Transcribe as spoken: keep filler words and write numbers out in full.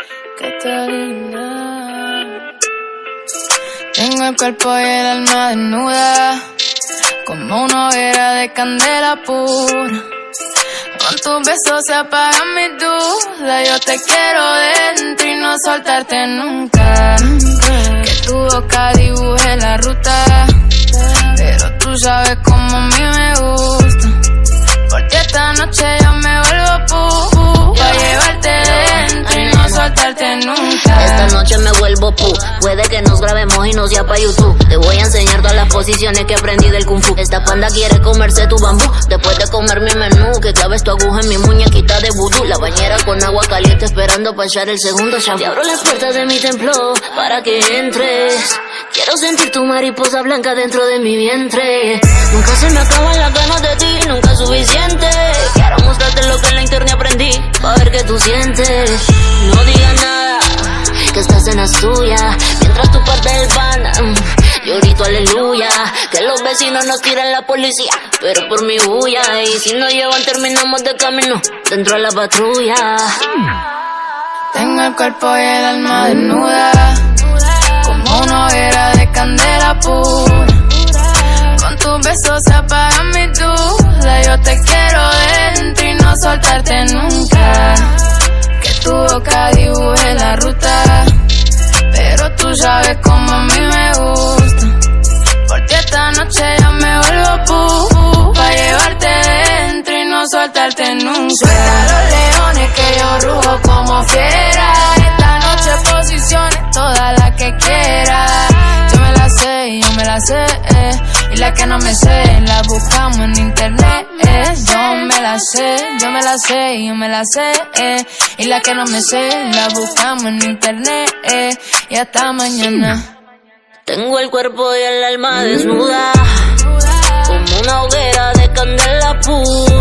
Catalina. Tengo el cuerpo y el alma desnuda, como una hoguera de candela pura. Con tus besos se apagan mis dudas. Yo te quiero dentro y no soltarte nunca. Que tu boca dibuje la ruta, pero tú sabes cómo a mí me gusta. Porque esta noche yo me vuelvo pu, pa' llevarte dentro y no soltarte nunca. Esta noche me vuelvo pu, puede que nos grabemos y nos sea pa' YouTube. Te voy a enseñar todas las posiciones que aprendí del Kung Fu. Esta panda quiere comerse tu bambú, después de comer mi menú. Que claves tu aguja en mi muñequita de vudú. La bañera con agua caliente esperando pa' echar el segundo shampoo. Te abro las puertas de mi templo para que entres. Quiero sentir tu mariposa blanca dentro de mi vientre. Nunca se me acaban las ganas de ti, nunca es suficiente. Quiero mostrarte lo que en la internet aprendí, pa' ver qué tú sientes. No digas nada, que esta escena es tuya. Mientras tú partes el pan, yo grito aleluya. Que los vecinos nos tiran la policía, pero por mi bulla. Y si nos llevan terminamos de camino dentro de la patrulla. Tengo el cuerpo y el alma desnuda, como una hoguera de candela pura. Con tus besos se apagan mis dudas. Yo te quiero dentro y no soltarte nunca. Que tu boca dibuje la ruta, pero tú sabes cómo a mí me gusta. Porque esta noche yo me vuelvo pu, pa' llevarte dentro y no soltarte nunca. Suelta los leones que yo rujo como fiera. Esta noche posiciones todas las que quiera. Yo me la sé, yo me la sé, eh. Y la que no me sé, la buscamos en internet, eh. Yo me la sé, yo me la sé, yo me la sé, eh. Y la que no me sé, la buscamos en internet, eh. Y hasta mañana. Tengo el cuerpo y el alma desnuda, como una hoguera de candela pura.